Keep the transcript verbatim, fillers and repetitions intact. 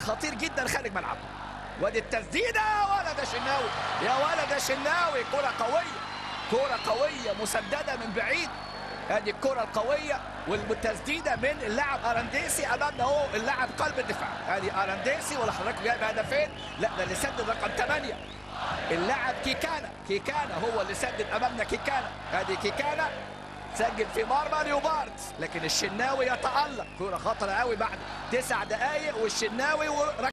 خطير جدا خارج ملعبه. وادي التسديده يا ولد يا شناوي، يا ولد يا شناوي، كره قويه، كره قويه مسدده من بعيد. ادي الكره القويه والتسديده من اللاعب ارانديسي. امامنا اهو اللاعب قلب الدفاع، ادي ارانديسي ولا حضرتك جايب هدفين؟ لا ده اللي سدد رقم ثمانية اللاعب كيكانا. كيكانا هو اللي سدد امامنا. كيكانا، ادي كيكانا سجل في مرمى ليوبارد، لكن الشناوي يتألق. كرة خطرة قوي بعد تسع دقائق والشناوي وركز